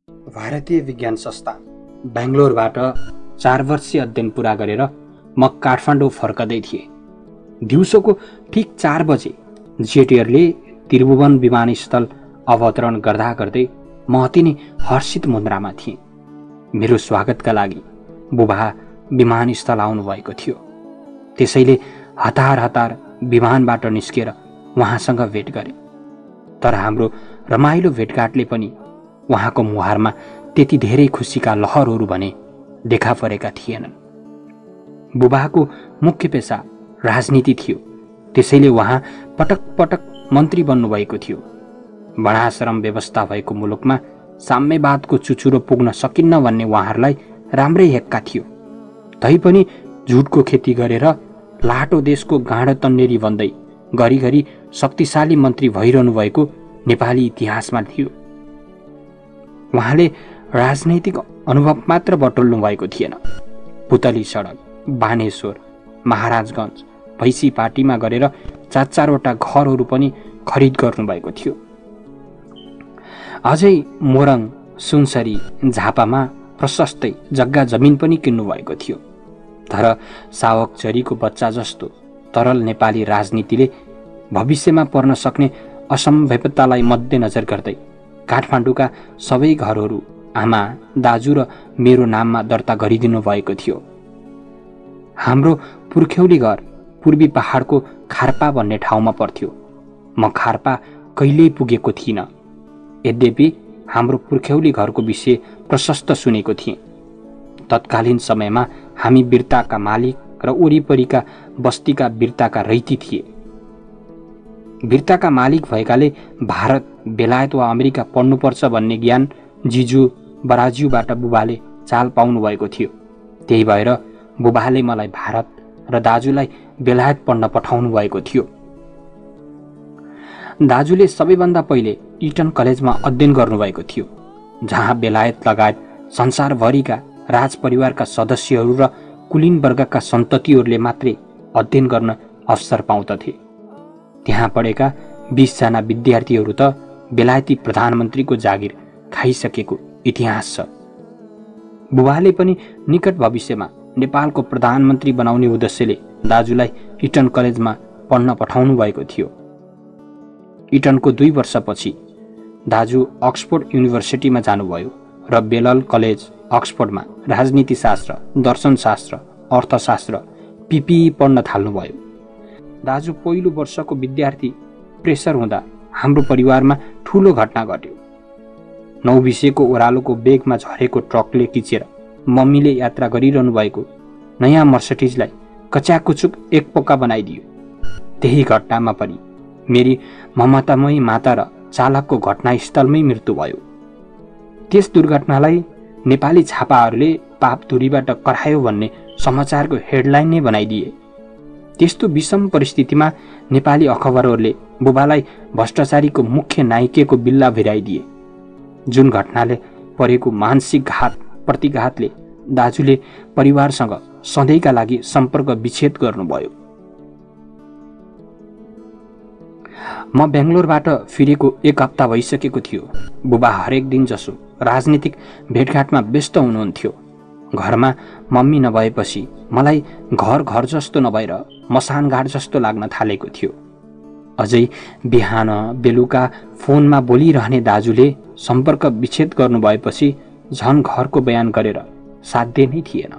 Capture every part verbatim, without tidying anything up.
भारतीय विज्ञान संस्थान बेंगलोरबाट चार वर्षीय अध्ययन पूरा गरेर म काठमाडौँ फर्कदै थिएँ। दिउँसोको ठिक चार बजे जेट एयरले त्रिभुवन विमानस्थल अवतरण गर्दा गर्दै म अति नै हर्षित मुद्रामा थिएँ। मेरो स्वागतका लागि बुबा विमानस्थल आउनुभएको थियो। त्यसैले हतार हतार विमानबाट निस्केर उहाँसँग भेट गरेँ। तर हाम्रो रमाइलो भेटघाटले पनि उहाँको मुहारमा त्यति धेरै खुसीका लहरहरू भने देखा परेका थिएनन्। बुबाको मुख्य पेशा राजनीति थियो, त्यसैले उहाँ पटक पटक मन्त्री बन्नुभएको थियो। वर्णाश्रम व्यवस्था भएको मुलुकमा साम्यवादको चुचुरो पुग्न सकिन्न भन्ने उहाँहरूलाई राम्रै हेक्का थियो। तैपनि झुटको खेती गरेर लाटो देशको गाँडो तन्नेरी बन्दै घरिघरि शक्तिशाली मन्त्री भइरहनु भएको नेपाली इतिहासमा थियो। उहाँले राजनैतिक अनुभव मात्र बटुल्नु भएको थिएन। पुतली सडक, बानेश्वर, महाराजगञ्ज, भैँसी पार्टीमा गरेर चार चारवटा घरहरू पनि खरिद गर्नुभएको थियो। अझै मोरङ, सुनसरी, झापामा प्रशस्तै जग्गा जमिन पनि किन्नु भएको थियो। तर सावक चरीको बच्चा जस्तो तरल नेपाली राजनीतिले भविष्यमा पर्न सक्ने असम्भाव्यतालाई मध्यनजर गर्दै काठमाडौँका सबै घरहरू आमा, दाजु र मेरो नाममा दर्ता गरिदिनु भएको थियो। हाम्रो पुर्ख्यौली घर पूर्वी पहाडको खार्पा भन्ने ठाउँमा पर्थ्यो। म खार्पा कहिल्यै पुगेको थिइनँ। यद्यपि हाम्रो पुर्ख्यौली घरको विषय प्रशस्त सुनेको थिएँ। तत्कालीन समयमा हामी बिर्ताका मालिक र वरिपरिका बस्तीका बिर्ताका रैती थिए। बिर्ताका मालिक भएकाले भारत, बेलायत वा अमेरिका पढ्नुपर्छ भन्ने ज्ञान जिजु बराज्यूबाट बुबाले चाल पाउनु भएको थियो। त्यही भएर बुबाले मलाई भारत र दाजुलाई बेलायत पढ्न पठाउनु भएको थियो। दाजुले सबैभन्दा पहिले इटन कलेजमा अध्ययन गर्नुभएको थियो, जहाँ बेलायत लगायत संसारभरिका राजपरिवारका सदस्यहरू र कुलीन वर्गका सन्ततिहरूले मात्रै अध्ययन गर्न अवसर पाउँदथे। त्यहाँ पढेका बीसजना विद्यार्थीहरू त बेलायती प्रधानमन्त्रीको जागिर खाइसकेको इतिहास छ। बुबाले पनि निकट भविष्यमा नेपालको प्रधानमन्त्री बनाउने उद्देश्यले दाजुलाई इटन कलेजमा पढ्न पठाउनु भएको थियो। इटनको दुई वर्षपछि दाजु अक्सफोर्ड युनिभर्सिटीमा जानुभयो र बेलल कलेज अक्सफोर्डमा राजनीतिशास्त्र, दर्शनशास्त्र, अर्थशास्त्र, पिपी पढ्न थाल्नुभयो। दाजु पहिलो वर्षको विद्यार्थी प्रेसर हुँदा हाम्रो परिवारमा ठूलो घटना घट्यो। नौबिसेको ओह्रालोको बेगमा झरेको ट्रकले किचेर मम्मीले यात्रा गरिरहनु भएको नयाँ मर्सिडिजलाई कच्याकुचुक एक पोका बनाइदियो। त्यही घटनामा पनि मेरी ममतामयी माता र चालकको घटनास्थलमै मृत्यु भयो। त्यस दुर्घटनालाई नेपाली छापाहरूले पापधुरीबाट करायो भन्ने समाचारको हेडलाइन नै बनाइदिए। त्यस्तो विषम परिस्थितिमा नेपाली अखबारहरूले बुबालाई भ्रष्टाचारीको मुख्य नायिकेको बिल्ला भिराइदिए। जुन घटनाले परेको मानसिक घात प्रतिघातले दाजुले परिवारसँग सधैँका लागि सम्पर्क विच्छेद गर्नुभयो। म बेंगलोरबाट फिरेको एक हप्ता भइसकेको थियो। बुबा हरेक दिन जसो राजनीतिक भेटघाटमा व्यस्त हुनुहुन्थ्यो। घरमा मम्मी नभएपछि मलाई घर घर जस्तो नभएर मसानघाट जस्तो लाग्न थालेको थियो। अझै बिहान बेलुका फोनमा बोलिरहने दाजुले सम्पर्क विच्छेद गर्नुभएपछि झन घरको बयान गरेर साध्य नै थिएन।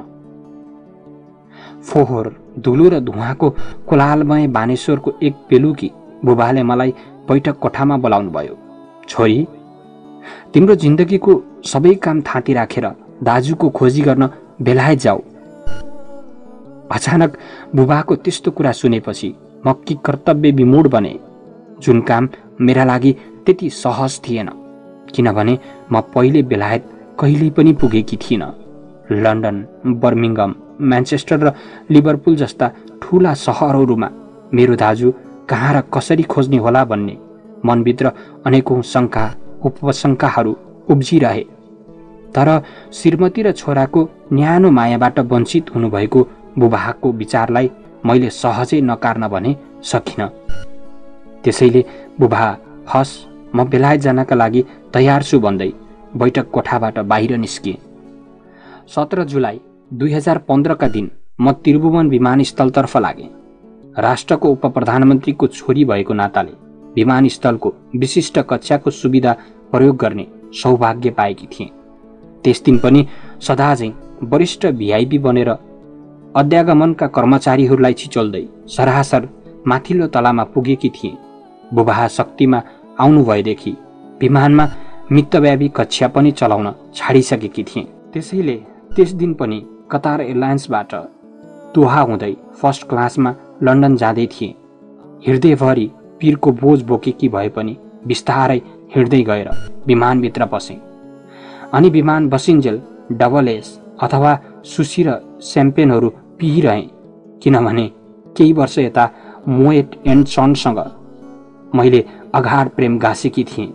फोहोर, धुलो र धुवाको कोलाहलमय बानेश्वरको एक बेलुकी बुबाले मलाई बैठक कोठामा बोलाउनु भयो। छोरी, तिम्रो जिन्दगीको सबै काम थाँती राखेर दाजुको खोजी गर्न बेलायत जाऊ। अचानक बुबाको त्यस्तो कुरा सुनेपछि म कि कर्तव्य विमूढ बने। जुन काम मेरा लागि त्यति सहज थिएन, किनभने म पहिले बेलायत कहिल्यै पनि पुगेकी थिइनँ। लन्डन, बर्मिङहम, म्यान्चेस्टर र लिभरपुल जस्ता ठूला सहरहरूमा मेरो दाजु कहाँ र कसरी खोज्ने होला भन्ने मनभित्र अनेकौं शङ्का उपशङ्काहरू उब्जिरहे। तर श्रीमती र छोराको न्यानो मायाबाट वञ्चित हुनुभएको बुबाको विचारलाई मैले सहजै नकार्न भने सकिनँ। त्यसैले बुबा हस, म बेलायत जानका लागि तयार छु भन्दै बैठक कोठाबाट बाहिर निस्किएँ। सत्र जुलाई दुई हजार पन्ध्रका दिन म त्रिभुवन विमानस्थलतर्फ लागेँ। राष्ट्रको उप प्रधानमन्त्रीको छोरी भएको नाताले विमानस्थलको विशिष्ट कक्षाको सुविधा प्रयोग गर्ने सौभाग्य पाएकी थिएँ। त्यस दिन पनि सदाझैँ वरिष्ठ भिआइपी बनेर अध्यागमनका कर्मचारीहरूलाई छिचोल्दै सरासर माथिल्लो तलामा पुगेकी थिएँ। बुबाहा शक्तिमा आउनुभएदेखि विमानमा मितव्यापी कक्षा पनि चलाउन छाडिसकेकी थिएँ। त्यसैले त्यस दिन पनि कतार एयरलाइन्सबाट दोहा हुँदै फर्स्ट क्लासमा लन्डन जाँदै थिएँ। हृदयभरि पीरको बोझ बोकेकी भए पनि बिस्तारै हिँड्दै गएर विमानभित्र पसेँ। अनि विमान बसिन्जेल डबल एस अथवा सुसी र स्याम्पेनहरू पिइरहेँ, किनभने केही वर्ष यता मोएट एन्ड सनसँग मैले अगाध प्रेम गाँसेकी थिएँ।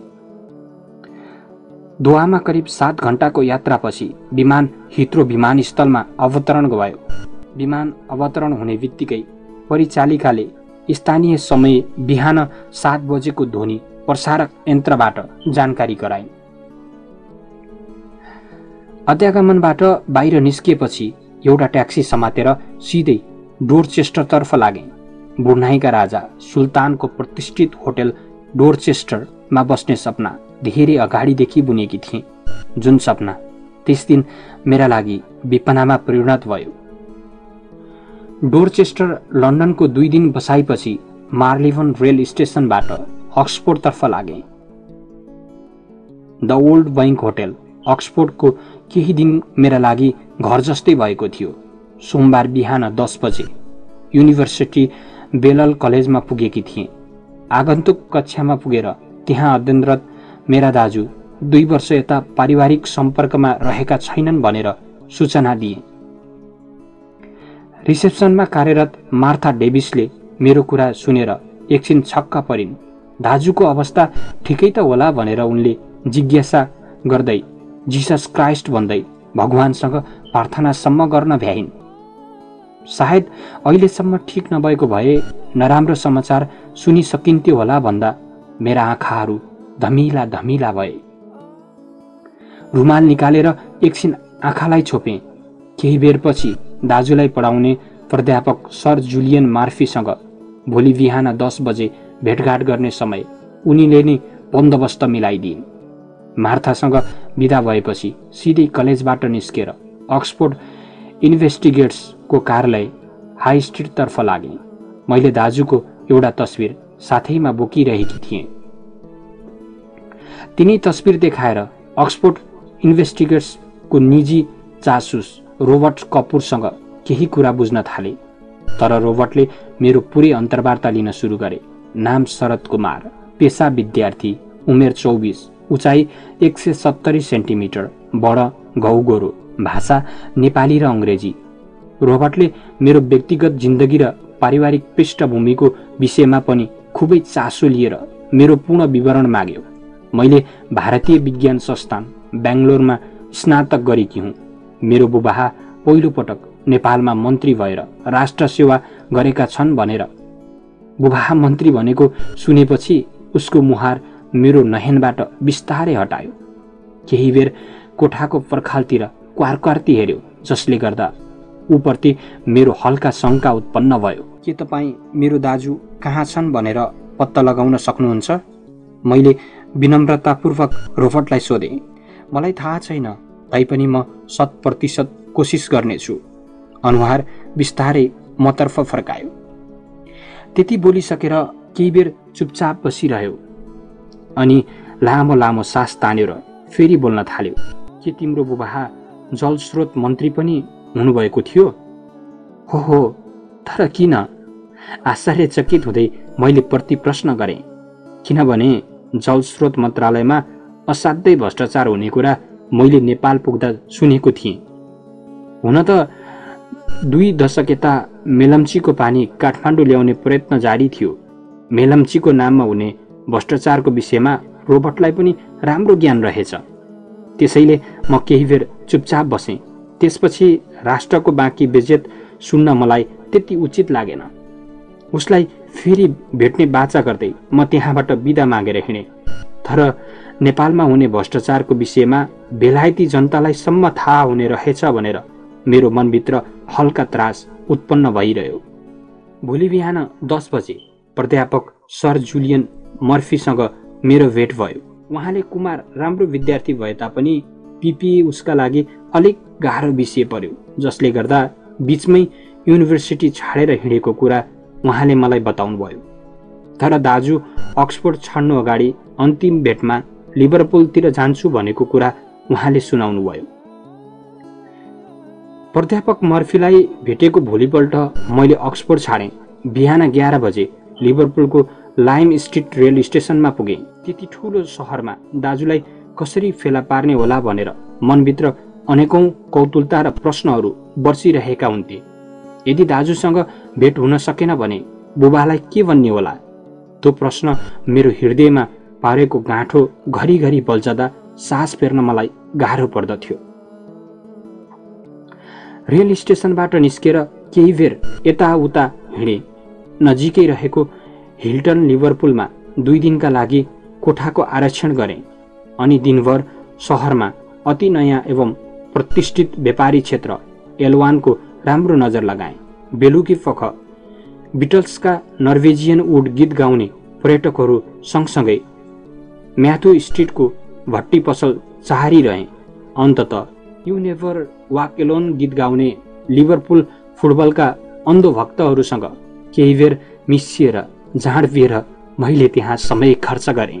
दोहामा करिब सात घण्टाको यात्रापछि विमान हिथ्रो विमानस्थलमा अवतरण भयो। विमान अवतरण हुने बित्तिकै परिचालिकाले स्थानीय समय बिहान सात बजेको ध्वनि प्रसारक यन्त्रबाट जानकारी गराइन्। अध्यागमनबाट बाहिर निस्किएपछि एउटा ट्याक्सी समातेर सिधै डोरचेस्टरतर्फ लागेँ। बुर्नाईका राजा सुल्तानको प्रतिष्ठित होटल डोरचेस्टरमा बस्ने सपना धेरै अगाडिदेखि बुनेकी थिएँ, जुन सपना त्यस दिन मेरा लागि विपनामा परिणत भयो। डोरचेस्टर लन्डनको दुई दिन बसाइपछि मार्लिवन रेल स्टेसनबाट अक्सफोर्डतर्फ लागेँ। द ओल्ड बैंक होटल अक्सफोर्डको केही दिन मेरा लागि घर जस्तै भएको थियो। सोमबार बिहान दस बजे युनिभर्सिटी बेलल कलेजमा पुगेकी थिएँ। आगन्तुक कक्षामा पुगेर त्यहाँ अध्ययनरत मेरा दाजु दुई वर्ष यता पारिवारिक सम्पर्कमा रहेका छैनन् भनेर सूचना दिए। रिसेप्सनमा कार्यरत मार्था डेभिसले मेरो कुरा सुनेर एकछिन छक्क परिन्। दाजुको अवस्था ठिकै त होला भनेर उनले जिज्ञासा गर्दै जिसस क्राइस्ट भन्दै भगवानसँग प्रार्थनासम्म गर्न भ्याइन्। सायद अहिलेसम्म ठिक नभएको भए नराम्रो समाचार सुनिसकिन्थ्यो होला भन्दा मेरा आँखाहरू धमिला धमिला भए। रुमाल निकालेर एकछिन आँखालाई छोपेँ। केही बेरपछि दाजुलाई पढाउने प्राध्यापक सर जुलियन मार्फीसँग भोलि बिहान दस बजे भेटघाट गर्ने समय उनीले नै बन्दोबस्त मिलाइदिइन्। मार्थासँग बिदा भएपछि सिधै कलेजबाट निस्केर अक्सफोर्ड इन्भेस्टिगेट्सको कार्यालय हाई स्ट्रिटतर्फ लागेँ। मैले दाजुको एउटा तस्बिर साथैमा बोकिरहेकी थिएँ। तिनी तस्बिर देखाएर अक्सफोर्ड इन्भेस्टिगेट्सको निजी जासुस रोबर्ट कपुरसँग केही कुरा बुझ्न थाले। तर रोबर्टले मेरो पुरै अन्तर्वार्ता लिन सुरु गरे। नाम शरद कुमार, पेसा विद्यार्थी, उमेर चौबिस, उचाइ एक सय सत्तरी सेन्टिमिटर, बड घौगोरो, भाषा नेपाली र अङ्ग्रेजी। रोबर्टले मेरो व्यक्तिगत जिन्दगी र पारिवारिक पृष्ठभूमिको विषयमा पनि खुबै चासो लिएर मेरो पूर्ण विवरण माग्यो। मैले भारतीय विज्ञान संस्थान बेङ्गलोरमा स्नातक गरेकी हुँ। मेरो बुबाहा पहिलोपटक नेपालमा मन्त्री भएर राष्ट्र सेवा गरेका छन् भनेर बुबाहा मन्त्री भनेको सुनेपछि उसको मुहार मेरो नयनबाट बिस्तारै हटायो। केही बेर कोठाको पर्खालतिर क्वारक्वार्ती हेर्यो, जसले गर्दा ऊप्रति मेरो हल्का शङ्का उत्पन्न भयो। के तपाईँ मेरो दाजु कहाँ छन् भनेर पत्ता लगाउन सक्नुहुन्छ? मैले विनम्रतापूर्वक रोबर्टलाई सोधेँ। मलाई थाहा छैन, तैपनि म शत प्रतिशत कोसिस गर्नेछु। अनुहार बिस्तारै मतर्फ फर्कायो। त्यति बोलिसकेर केही बेर चुपचाप बसिरह्यो अनि लामो लामो सास तानेर फेरि बोल्न थाल्यो। के तिम्रो बुबाहा जलस्रोत मन्त्री पनि हुनुभएको थियो? हो हो, तर किन? आश्चर्यचकित हुँदै मैले प्रति प्रश्न गरेँ, किनभने जलस्रोत मन्त्रालयमा असाध्यै भ्रष्टाचार हुने कुरा मैले नेपाल पुग्दा सुनेको थिएँ। हुन त दुई दशक यता मेलम्चीको पानी काठमाडौँ ल्याउने प्रयत्न जारी थियो। मेलम्चीको नाममा हुने भ्रष्टाचारको विषयमा रोबर्टलाई पनि राम्रो ज्ञान रहेछ। त्यसैले म केही बेर चुपचाप बसेँ। त्यसपछि राष्ट्रको बाँकी बेजेत सुन्न मलाई त्यति उचित लागेन। उसलाई फेरि भेट्ने बाचा गर्दै म त्यहाँबाट बिदा मागेर हिँडेँ। तर नेपालमा हुने भ्रष्टाचारको विषयमा बेलायती जनतालाई सम्म थाहा हुने रहेछ भनेर मेरो मनभित्र हल्का त्रास उत्पन्न भइरह्यो। भोलि बिहान दस बजे प्राध्यापक सर जुलियन मर्फीसँग मेरो भेट भयो। उहाँले कुमार राम्रो विद्यार्थी भए तापनि पिपिए उसका लागि अलिक गाह्रो विषय पर्यो, जसले गर्दा बीचमै युनिभर्सिटी छाडेर हिँडेको कुरा उहाँले मलाई बताउनु भयो। तर दाजु अक्सफोर्ड छाड्नु अगाडि अन्तिम भेटमा लिभरपुलतिर जान्छु भनेको कुरा उहाँले सुनाउनु भयो। प्राध्यापक मर्फीलाई भेटेको भोलिपल्ट मैले अक्सफोर्ड छाडेँ। बिहान एघार बजे लिभरपुलको लाइम स्ट्रिट रेल स्टेसनमा पुगेँ। त्यति ठुलो सहरमा दाजुलाई कसरी फेला पार्ने होला भनेर मनभित्र अनेकौं कौतुलता र प्रश्नहरू बर्सिरहेका हुन्थे। यदि दाजुसँग भेट हुन सकेन भने बुबालाई के भन्ने होला? त्यो प्रश्न मेरो हृदयमा पारेको गाँठो घरिघरि बल्झदा सास फेर्न मलाई गाह्रो पर्दथ्यो। रेल स्टेसनबाट निस्केर केही बेर यताउता हिँडे। नजिकै रहेको हिल्टन लिभरपुलमा दुई दिनका लागि कोठाको आरक्षण गरेँ अनि दिनभर सहरमा अति नयाँ एवं प्रतिष्ठित व्यापारी क्षेत्र एलवानको राम्रो नजर लगाएँ। बेलुकी पख बिटल्सका नर्वेजियन वुड गीत गाउने पर्यटकहरू सँगसँगै म्याथु स्ट्रिटको भट्टी पसल चाहरिरहे। अन्ततः यु नेभर वाक एलोन गीत गाउने लिभरपुल फुटबलका अन्धो भक्तहरूसँग केही बेर मिसिएर जाँड पिएर मैले त्यहाँ समय खर्च गरेँ।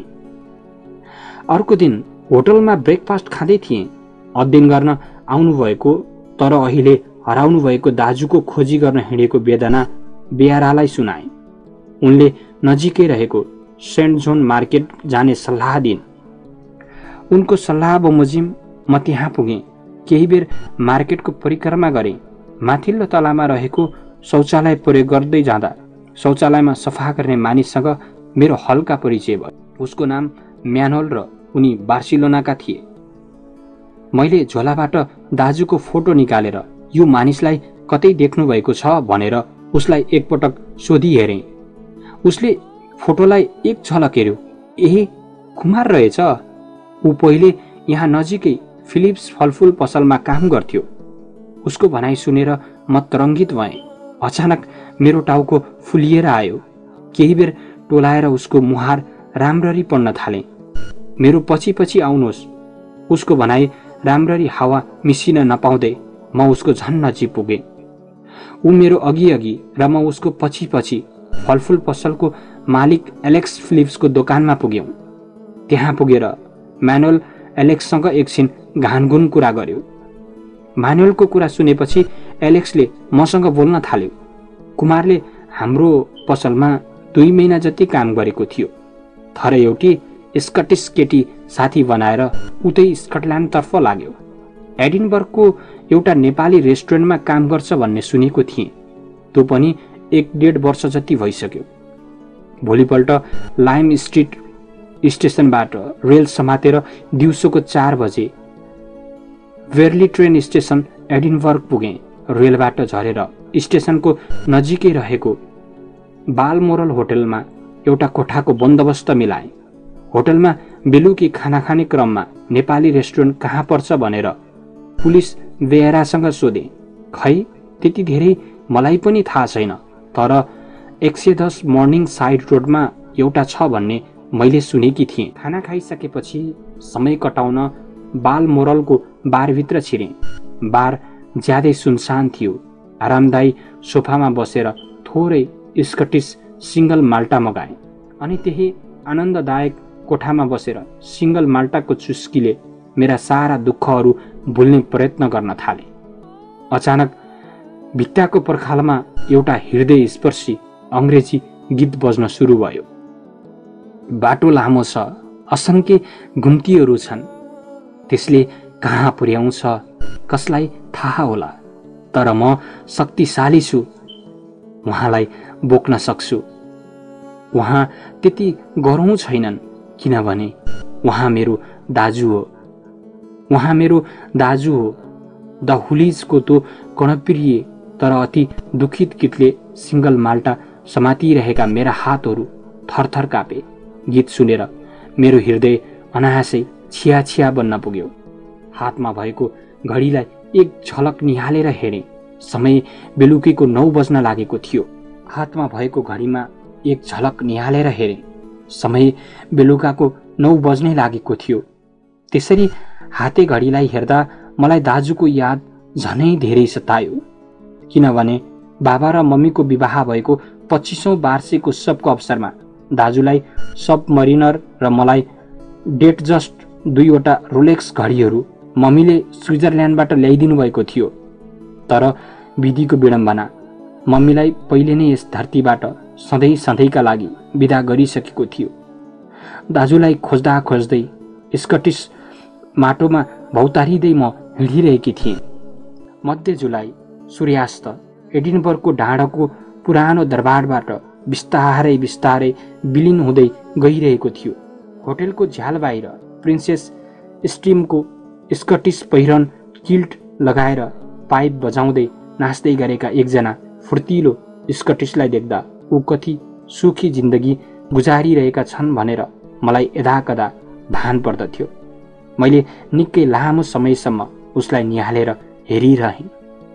अर्को दिन होटलमा ब्रेकफास्ट खाँदै थिएँ। अध्ययन गर्न आउनुभएको तर अहिले हराउनु भएको दाजुको खोजी गर्न हिँडेको वेदना बेयारालाई सुनाए। उनले नजिकै रहेको सेन्ट जोन मार्केट जाने सल्लाह दिइन्। उनको सल्लाह बमोजिम म त्यहाँ पुगेँ। केही बेर मार्केटको परिक्रमा गरेँ। माथिल्लो तलामा रहेको शौचालय प्रयोग गर्दै जाँदा शौचालयमा सफा गर्ने मानिससँग मेरो हल्का परिचय भयो। उसको नाम म्यानोल र उनी बार्सिलोनाका थिए। मैले झोलाबाट दाजुको फोटो निकालेर यो मानिसलाई कतै देख्नु भएको छ भनेर उसलाई एकपटक सोधी हेरेँ। उसले फोटोलाई एक झलक हेर्यो। ए कुमार रहेछ। ऊ पहिले यहाँ नजिकै फिलिप्स फलफुल पसलमा काम गर्थ्यो। उसको भनाइ सुनेर म तरङ्गित भएँ। अचानक मेरो टाउको फुलिएर आयो। केही बेर टोलाएर उसको मुहार राम्ररी पढ्न थालेँ। मेरो पछि पछि आउनुहोस्। उसको भनाइ राम्ररी हावा मिसिन नपाउँदै म उसको झन् नजिक पुगेँ। ऊ मेरो अघि अघि र म उसको पछि पछि फलफुल पसलको मालिक एलेक्स फिलिप्सको दोकानमा पुग्यौँ। त्यहाँ पुगेर म्यानुअल एलेक्ससँग एकछिन घानगुन कुरा गर्यो। म्यानुअलको कुरा सुनेपछि एलेक्सले मसँग बोल्न थाल्यो। कुमारले हाम्रो पसलमा दुई महिना जति काम गरेको थियो, तर एउटी स्कटिस केटी साथी बनाएर उतै स्कटल्यान्डतर्फ लाग्यो। एडिनबर्गको एउटा नेपाली रेस्टुरेन्टमा काम गर्छ भन्ने सुनेको थिएँ। त्यो पनि एक डेढ वर्ष जति भइसक्यो। भोलिपल्ट लाइम स्ट्रिट स्टेसनबाट रेल समातेर दिउँसोको चार बजे वेरली ट्रेन स्टेसन एडिनबर्ग पुगेँ। रेलबाट झरेर स्टेसनको नजिकै रहेको बालमोरल होटलमा एउटा कोठाको बन्दोबस्त मिलाएँ। होटलमा बेलुकी खाना खाने क्रममा नेपाली रेस्टुरेन्ट कहाँ पर्छ भनेर पुलिस बेहरासँग सोधेँ। खै त्यति धेरै मलाई पनि थाहा छैन, तर एक सय दस मर्निङ साइड रोडमा एउटा छ भन्ने मैले सुनेकी थिएँ। खाना खाइसकेपछि समय कटाउन बालमोरलको बारभित्र छिरेँ। बार ज्यादै सुनसान थियो। आरामदायी सोफामा बसेर थोरै स्कटिस सिङ्गल माल्टा मगाएँ अनि त्यही आनन्ददायक कोठामा बसेर सिङ्गल माल्टाको चुस्कीले मेरा सारा दुःखहरू भुल्ने प्रयत्न गर्न थालेँ। अचानक भित्ताको पर्खालमा एउटा हृदय स्पर्शी अङ्ग्रेजी गीत बज्न सुरु भयो। बाटो लामो छ, असङ्ख्य घुम्तीहरू छन्, त्यसले कहाँ पुर्याउँछ कसलाई थाहा होला, तर म शक्तिशाली छु, उहाँलाई बोक्न सक्छु। उहाँ त्यति गरौँ छैनन् किनभने उहाँ मेरो दाजु हो। उहाँ मेरो दाजु हो। द हुलिजको त्यो कर्णप्रिय तर अति दुखित गीतले सिङ्गल माल्टा समातिरहेका मेरा हातहरू थरथर कापे। गीत सुनेर मेरो हृदय अनायासै छिया छिया बन्न पुग्यो। हातमा भएको घडीलाई एक झलक निहालेर हेरेँ। समय बेलुकीको नौ बज्न लागेको थियो। हातमा भएको घडीमा एक झलक निहालेर हेरेँ। समय बेलुकाको नौ बज्नै लागेको थियो। त्यसरी हाते घडीलाई हेर्दा मलाई दाजुको याद झनै धेरै सतायो। किनभने बाबा र मम्मीको विवाह भएको पच्चिसौँ वार्षिक उत्सवको अवसरमा दाजुलाई सबमरिनर र मलाई डेट जस्ट दुईवटा रोलेक्स घडीहरू मम्मीले स्विजरल्यान्डबाट ल्याइदिनु भएको थियो। तर विधिको विडम्बना, मम्मीलाई पहिले नै यस धरतीबाट सधैँ सधैँका लागि विदा गरिसकेको थियो। दाजुलाई खोज्दा खोज्दै स्कटिस माटोमा भौतारिँदै म हिँडिरहेकी थिएँ। मध्य जुलाई सूर्यास्त एडिनबर्गको डाँडाको पुरानो दरबारबाट बिस्तारै बिस्तारै विलिन हुँदै गइरहेको थियो। होटेलको झ्याल बाहिर प्रिन्सेस स्ट्रिमको स्कटिस पहिरन किल्ट लगाएर पाइप बजाउँदै नाच्दै गरेका एकजना फुर्तिलो स्कटिसलाई देख्दा ऊ कति सुखी जिन्दगी गुजारिरहेका छन् भनेर मलाई यदाकदा भान पर्दथ्यो। मैले निकै लामो समयसम्म उसलाई निहालेर हेरिरहेँ।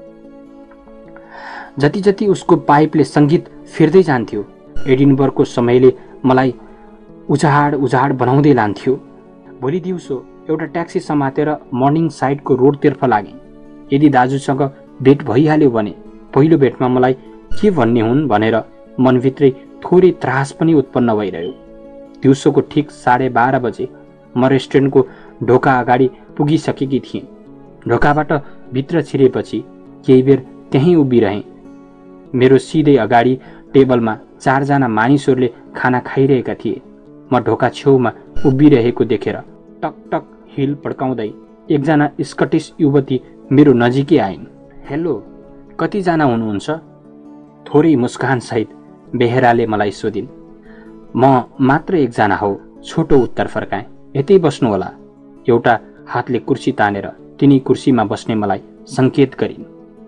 जति जति उसको पाइपले सङ्गीत फेर्दै जान्थ्यो, एडिनबर्गको समयले मलाई उजाड उजाड बनाउँदै लान्थ्यो। भोलि दिउँसो एउटा ट्याक्सी समातेर मर्निङ साइडको रोडतर्फ लागेँ। यदि दाजुसँग भेट भइहाल्यो भने पहिलो भेटमा मलाई के भन्ने हुन् भनेर मनभित्रै थोरै त्रास पनि उत्पन्न भइरह्यो। दिउँसोको ठिक साढे बाह्र बजे म रेस्टुरेन्टको ढोका अगाडि पुगिसकेकी थिएँ। ढोकाबाट भित्र छिरेपछि केही बेर त्यहीँ उभिरहेँ। मेरो सिधै अगाडि टेबलमा चारजना मानिसहरूले खाना खाइरहेका थिए। म ढोका छेउमा उभिरहेको देखेर टक टक हिल पड्काउँदै एकजना स्कटिस युवती मेरो नजिकै आइन्। हेलो, कतिजना हुनुहुन्छ? थोरै मुस्कानसहित बेहेराले मलाई सोधिन्। म मात्र एकजना हो, छोटो उत्तर फर्काएँ। यतै बस्नु होला। एउटा हातले कुर्सी तानेर तिनी कुर्सीमा बस्ने मलाई सङ्केत गरिन्।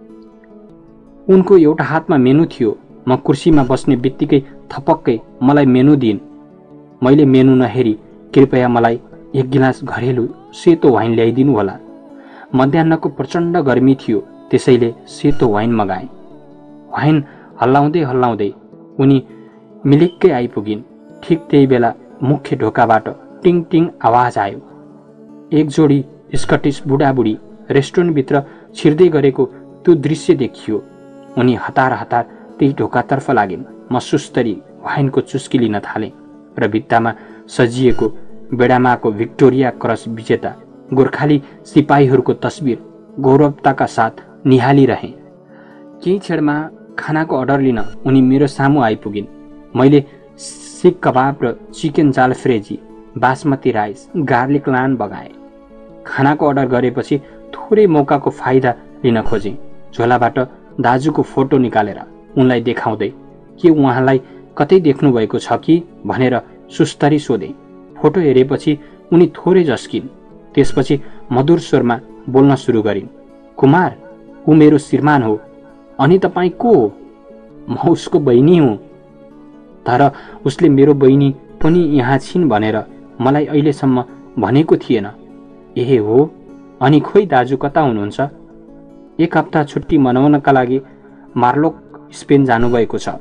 उनको एउटा हातमा मेनु थियो। म कुर्सीमा बस्ने बित्तिकै थपक्कै मलाई मेनु दिइन्। मैले मेनु नहेरी कृपया मलाई एक गिलास घरेलु सेतो वाइन ल्याइदिनु होला। मध्याहको प्रचण्ड गर्मी थियो, त्यसैले सेतो वाइन मगाएँ। वाइन हल्लाउँदै हल्लाउँदै उनी मिलिक्कै आइपुगिन्। ठिक त्यही बेला मुख्य ढोकाबाट टिङ टिङ आवाज आयो। एक जोडी स्कटिस बुढाबुढी रेस्टुरेन्टभित्र छिर्दै गरेको त्यो दृश्य देखियो। उनी हतार हतार त्यही ढोकातर्फ लागिन्। म सुस्तरी वाइनको चुस्की लिन थालेँ र भित्तामा सजिएको बेडामाको भिक्टोरिया क्रस विजेता गोर्खाली सिपाहीहरूको तस्बिर गौरवताका साथ निहालिरहेँ। केही क्षणमा खानाको अर्डर लिन उनी मेरो सामु आइपुगिन्। मैले सिक कबाब र chicken jalfrezi, basmati rice, garlic naan बगाएँ। खानाको अर्डर गरेपछि थोरै मौकाको फाइदा लिन खोजेँ। झोलाबाट दाजुको फोटो निकालेर उनलाई देखाउँदै के उहाँलाई कतै देख्नुभएको छ कि भनेर सुस्तरी सोधेँ। फोटो हेरेपछि उनी थोरै झस्किन्। त्यसपछि मधुर स्वरमा बोल्न सुरु गरिन्। कुमार, ऊ मेरो श्रीमान हो। अनि तपाईँ को हो? म उसको बहिनी हुँ। तर उसले मेरो बहिनी पनि यहाँ छिन् भनेर मलाई अहिलेसम्म भनेको थिएन। ए हो, अनि खोइ दाजु कता हुनुहुन्छ? एक हप्ता छुट्टी मनाउनका लागि मार्लोक स्पेन जानुभएको छ।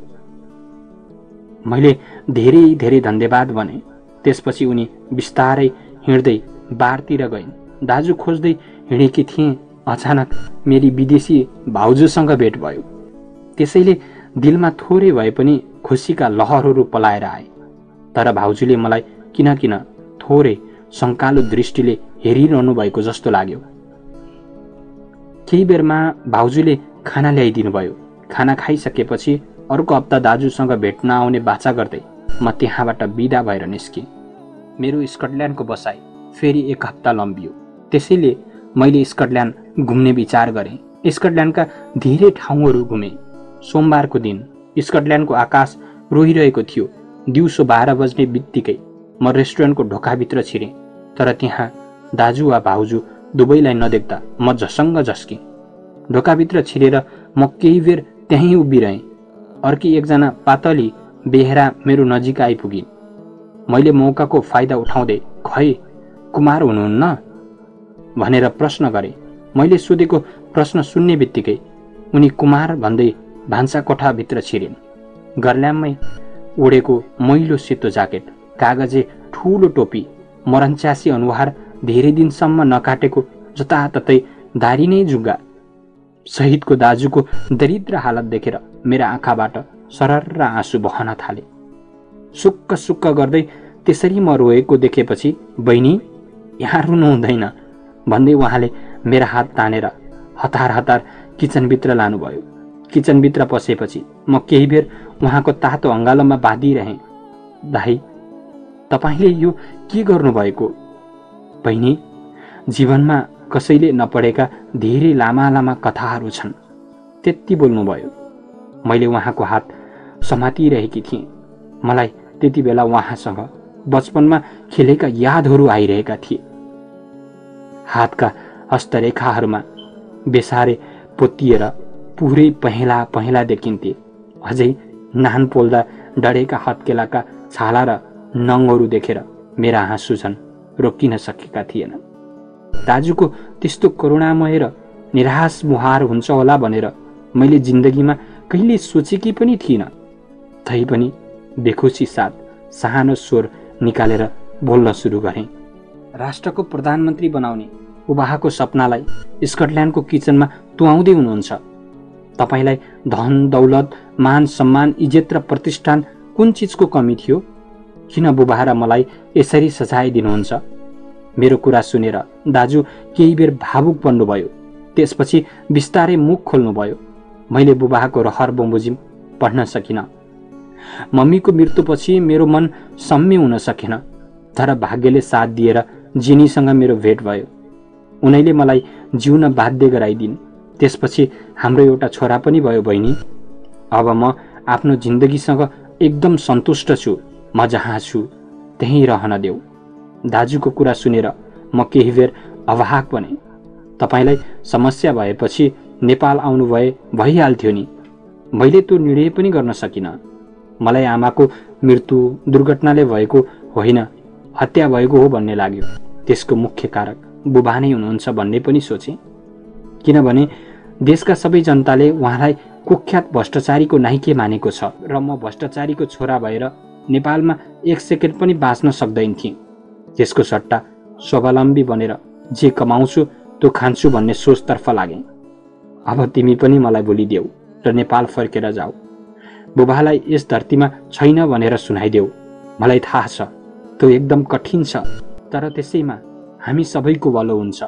मैले धेरै धेरै धन्यवाद भने। त्यसपछि उनी बिस्तारै हिँड्दै बारतिर गइन्। दाजु खोज्दै हिँडेकी थिएँ। अचानक मेरी विदेशी भाउजूसँग भेट भयो। त्यसैले दिलमा थोरै भए पनि खुसीका लहरहरू पलाएर आए। तर भाउजूले मलाई किन किन थोरै शङ्कालु दृष्टिले हेरिरहनु भएको जस्तो लाग्यो। केही बेरमा भाउजूले खाना ल्याइदिनु भयो। खाना खाइसकेपछि अर्को हप्ता दाजुसँग भेट्न आउने बाचा गर्दै म त्यहाँबाट बिदा भएर निस्केँ। मेरो स्कटल्यान्डको बसाइ फेरि एक हप्ता लम्बियो। त्यसैले मैले स्कटल्यान्ड घुम्ने विचार गरेँ। स्कटल्यान्डका धेरै ठाउँहरू घुमेँ। सोमबारको दिन स्कटल्यान्डको आकाश रोहिरहेको थियो। दिउँसो बाह्र बज्ने बित्तिकै म रेस्टुरेन्टको ढोकाभित्र छिरेँ। तर त्यहाँ दाजु वा भाउजू दुवैलाई नदेख्दा म झसङ्ग झस्केँ। ढोकाभित्र छिरेर म केही बेर त्यहीँ उभिरहेँ। अर्की एकजना पातली बेहेरा मेरो नजिक आइपुगिन्। मैले मौकाको फाइदा उठाउँदै खै कुमार हुनुहुन्न भनेर प्रश्न गरे। मैले सोधेको प्रश्न सुन्ने बित्तिकै उनी कुमार भन्दै भान्सा कोठाभित्र छिरिन्। गर्ल्याममै ओढेको मैलो सेतो ज्याकेट, कागजे ठुलो टोपी, मरन्च्यासी अनुहार, धेरै दिनसम्म नकाटेको जताततै दारी नै जुगा। शहीदको दाजुको दरिद्र हालत देखेर मेरा आँखाबाट सरर आँसु बहन थाले। सुक्क सुक्क गर्दै त्यसरी म रोएको देखेपछि बहिनी यहाँ रुनु हुँदैन भन्दै उहाँले मेरा हात तानेर हतार हतार किचनभित्र लानुभयो। किचनभित्र पसेपछि म केही बेर उहाँको तातो अँगालोमा बाँधिरहेँ। दाई, तपाईँले यो के गर्नुभएको? बहिनी, जीवनमा कसैले नपढेका धेरै लामा लामा कथाहरू छन्, त्यति बोल्नुभयो। मैले उहाँको हात समातिरहेकी थिएँ। मलाई त्यति बेला उहाँसँग बचपनमा खेलेका यादहरू आइरहेका थिए। हातका हस्तरेखाहरूमा बेसारे पोतिएर पुरै पहेँला पहेँला देखिन्थे। अझै नान पोल्दा डढेका हत्केलाका छाला र नङहरू देखेर मेरा आँसु झन् रोकिन सकेका थिएन। दाजुको त्यस्तो करुणामय र निराश मुहार हुन्छ होला भनेर मैले जिन्दगीमा कहिले सोचेकी पनि थिइनँ। तैपनि बेखुसी साथ सानो स्वर निकालेर बोल्न सुरु गरेँ। राष्ट्रको प्रधानमन्त्री बनाउने बुबाको सपनालाई स्कटल्यान्डको किचनमा तुहाउँदै हुनुहुन्छ। तपाईँलाई धन दौलत मान सम्मान इज्जत र प्रतिष्ठान कुन चिजको कमी थियो? किन बुबा र मलाई यसरी सजाय दिनुहुन्छ? मेरो कुरा सुनेर दाजु केही बेर भावुक बन्नुभयो। त्यसपछि बिस्तारै मुख खोल्नुभयो। मैले बुबाको रहर बमोजिम पढ्न सकिनँ। मम्मीको मृत्युपछि मेरो मन सम्य हुन सकेन। तर भाग्यले साथ दिएर जिनीसँग मेरो भेट भयो। उनैले मलाई जिउन बाध्य गराइदिन्। त्यसपछि हाम्रो एउटा छोरा पनि भयो। बहिनी, अब म आफ्नो जिन्दगीसँग एकदम सन्तुष्ट छु। म जहाँ छु त्यहीँ रहन देऊ। दाजुको कुरा सुनेर म केही बेर अवाक बने। तपाईँलाई समस्या भएपछि नेपाल आउनुभए भइहाल्थ्यो नि। मैले त्यो निर्णय पनि गर्न सकिनँ। मलाई आमाको मृत्यु दुर्घटनाले भएको होइन, हत्या भएको हो भन्ने लाग्यो। त्यसको मुख्य कारक बुबा नै हुनुहुन्छ भन्ने पनि सोचेँ। किनभने देशका सबै जनताले उहाँलाई कुख्यात भ्रष्टाचारीको नाइके मानेको छ र म भ्रष्टाचारीको छोरा भएर नेपालमा एक सेकेन्ड पनि बाँच्न सक्दैन थिएँ। त्यसको सट्टा स्वावलम्बी बनेर जे कमाउँछु त्यो खान्छु भन्ने सोचतर्फ लागेँ। अब तिमी पनि मलाई बोलिदेऊ र नेपाल फर्केर जाऊ। बुबालाई यस धरतीमा छैन भनेर सुनाइदेऊ। मलाई थाहा छ त्यो एकदम कठिन छ, तर त्यसैमा हामी सबैको भलो हुन्छ।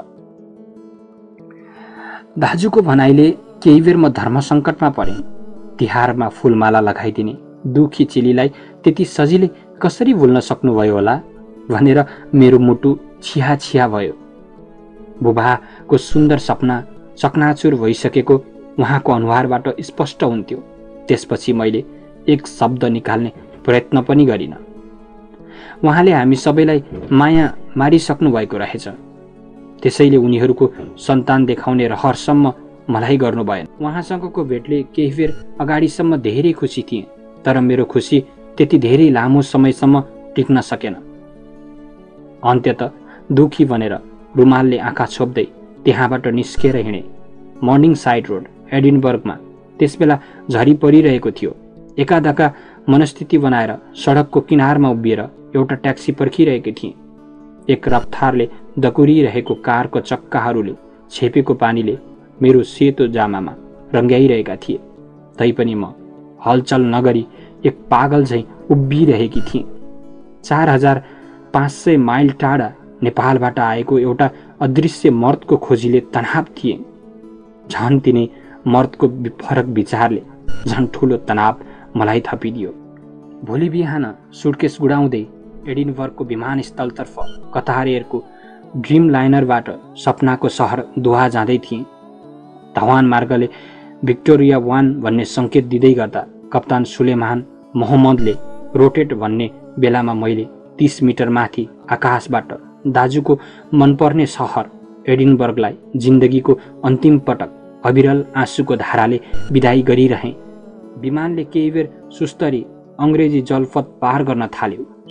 दाजुको भनाइले केही बेर म धर्म सङ्कटमा परेँ। तिहारमा फुलमाला लगाइदिने दुखी चेलीलाई त्यति सजिलै कसरी भुल्न सक्नुभयो होला भनेर मेरो मुटु छिया छिया भयो। बुबाको सुन्दर सपना चकनाचुर भइसकेको उहाँको अनुहारबाट स्पष्ट हुन्थ्यो। त्यसपछि मैले एक शब्द निकाल्ने प्रयत्न पनि गरिनँ। उहाँले हामी सबैलाई माया मारिसक्नु भएको रहेछ। त्यसैले उनीहरूको सन्तान देखाउने रहरसम्म मलाई गर्नु भएन। उहाँसँगको भेटले केही बेर अगाडिसम्म धेरै खुसी थिएँ, तर मेरो खुसी त्यति धेरै लामो समयसम्म टिक्न सकेन। अन्त्यत दुखी बनेर रुमालले आँखा छोप्दै त्यहाँबाट निस्केर हिँडे। मर्निङ साइड रोड एडिनबर्गमा त्यसबेला झरी परिरहेको थियो। एकादका मनस्थिति बनाएर सडकको किनारमा उभिएर एउटा ट्याक्सी पर्खिरहेकी थिएँ। एक रफ्तारले दकुरिरहेको कारको चक्काहरूले छेपेको पानीले मेरो सेतो जामामा रङ्ग्याइरहेका थिए। तैपनि म हलचल नगरी एक पागल झैँ उभिरहेकी थिएँ। चार हजार पाँच सय माइल टाढा नेपालबाट आएको एउटा अदृश्य मर्दको खोजीले तनाव थिए। झन् तिनै मर्दको फरक विचारले झन् ठुलो तनाव मलाई थपिदियो। भोलि बिहान सुटकेस गुडाउँदै एडिनबर्गको विमानस्थलतर्फ कतार एयरको ड्रिम लाइनरबाट सपनाको सहर दोहा जाँदै थिएँ। धवान मार्गले भिक्टोरिया वान भन्ने सङ्केत दिँदै गर्दा कप्तान सुलेमान मोहम्मदले रोटेट भन्ने बेलामा मैले तीस मिटर माथि आकाशबाट दाजुको मनपर्ने सहर एडिनबर्गलाई जिन्दगीको अन्तिम पटक अविरल आँसुको धाराले विदाई गरिरहेँ। विमानले केही बेर सुस्तरी अङ्ग्रेजी जलपथ पार गर्न थाल्यो।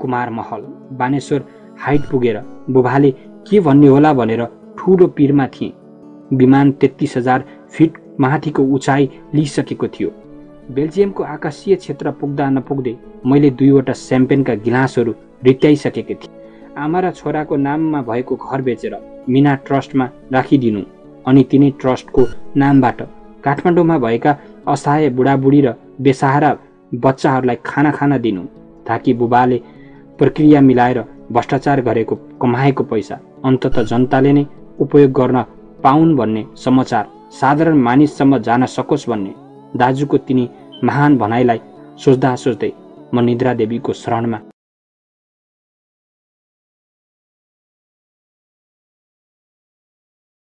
कुमार महल बानेश्वर हाइट पुगेर बुबाले के भन्ने होला भनेर ठुलो पिरमा थिए। विमान तेत्तीस हजार फिट माथिको उचाइ लिइसकेको थियो। बेल्जियमको आकाशीय क्षेत्र पुग्दा नपुग्दै मैले दुईवटा स्याम्पेनका गिलासहरू रित्याइसकेकी थिएँ। आमा र छोराको नाममा भएको घर बेचेर मिना ट्रस्टमा राखिदिनु अनि तिनै ट्रस्टको नामबाट काठमाडौँमा भएका असहाय बुढाबुढी र बेसहारा बच्चाहरूलाई खाना खाना दिनु ताकि बुबाले प्रक्रिया मिलाएर भ्रष्टाचार गरेको कमाएको पैसा अन्ततः जनताले नै उपयोग गर्न पाउन् भन्ने समाचार साधारण मानिससम्म जान सकोस् भन्ने दाजुको तिनी महान भनाइलाई सोच्दा सोच्दै म निद्रा देवीको शरणमा